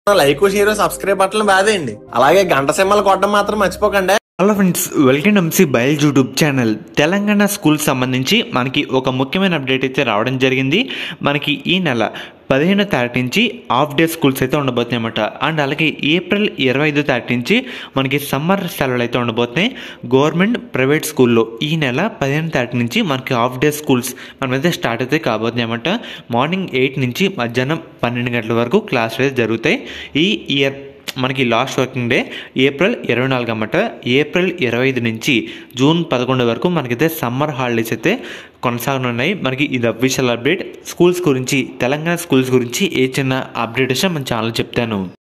Like share subscribe button బాదేయండి. అలాగే గంట సింబల్ కొట్టడం మాత్రం మర్చిపోకండి. హలో ఫ్రెండ్స్, వెల్కమ్ వంశీ బయల్ యూట్యూబ్ ఛానల్. తెలంగాణ స్కూల్ సంబంధించి మనకి ఒక ముఖ్యమైన అప్డేట్ అయితే రావడం జరిగింది. మనకి ఈ నెల 15వ తారీఖు నుంచి హాఫ్ డే స్కూల్స్ అయితే ఉండబోతున్నాయి అన్నమాట. అండ్ అలాగే ఏప్రిల్ 25వ తారీఖు నుంచి మనకి సమ్మర్ సెలవులు అయితే ఉండబోతున్నాయి గవర్నమెంట్ ప్రైవేట్ స్కూల్లో. ఈ నెల 15వ తారీఖు నుంచి మనకి హాఫ్ డే స్కూల్స్ మనమైతే స్టార్ట్ అయితే కాబోతున్నాయి అన్నమాట. మార్నింగ్ 8 నుంచి మధ్యాహ్నం 12 గంటల వరకు క్లాసులు అయితే జరుగుతాయి. ఈ ఇయర్ మనకి లాస్ట్ వర్కింగ్ డే ఏప్రిల్ 24 అన్నమాట. ఏప్రిల్ 25 నుంచి జూన్ 11 వరకు మనకైతే సమ్మర్ హాలిడేస్ అయితే కొనసాగనున్నాయి. మనకి ఇది అఫీషియల్ అప్డేట్. స్కూల్స్ గురించి, తెలంగాణ స్కూల్స్ గురించి ఏ చిన్న అప్డేట్ వచ్చినా మన ఛానల్ చెప్తాను.